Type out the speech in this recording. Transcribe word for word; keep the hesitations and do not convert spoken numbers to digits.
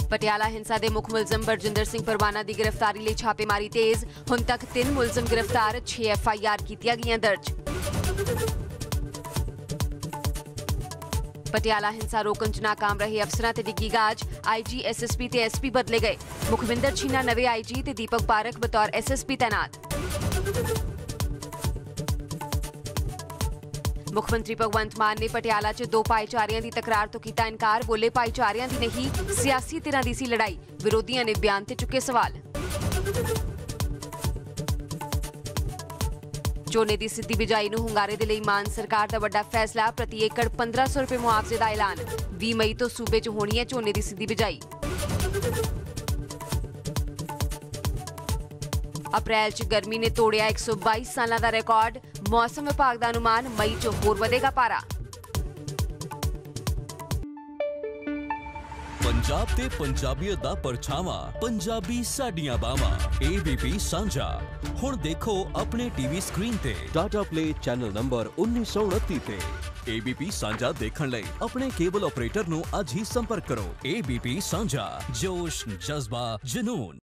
पटियाला हिंसा के मुख मुलजम बरजिंदर सिंह परवाना की गिरफ्तारी लिए छापेमारी तेज। हुण तक तीन मुलजम गिरफ्तार, छे एफ आई आर कीतियां गईयां दर्ज। पटियाला हिंसा रोकन च नाकाम रहे अफसरां ते डिग्गी गाज। I G S S P ते एस पी बदले गए। मुखविंदर छीना नवे आई जी ते दीपक पारक बतौर एस एस पी तैनात। मुख्यमंत्री भगवंत मान ने पटियाला च दो भाईचारियां की तकरार तो किया इनकार। बोले भाईचारियां की नहीं, सियासी धिरां दी सी लड़ाई। विरोधियों ने बयान ते चुके सवाल। झोने की सीधी बिजाई नूं हुंगारे दे लई मान सरकार का वड्डा फैसला। प्रति एकड़ पंद्रह सौ रुपए मुआवजे का ऐलान। बीस मई तो सूबे च होनी है झोने की सीधी बिजाई। अप्रैल च गर्मी ने तोड़िया एक सौ बाईस साल का रिकॉर्ड। मौसम विभाग का अनुमान मई च होर वधेगा पारा। पंजाब ते पंजाबीयत दा परछावा, पंजाबी साडियां बावां। ए बी पी सांझा हुण देखो अपने टीवी स्क्रीन ते टाटा प्ले चैनल नंबर उन्नीस सौ उनतीस ते। ए बी पी सांझा देखण लई अपने केबल ऑपरेटर नूं अज ही संपर्क करो। ए बी पी सांझा, जोश, जज्बा, जुनून।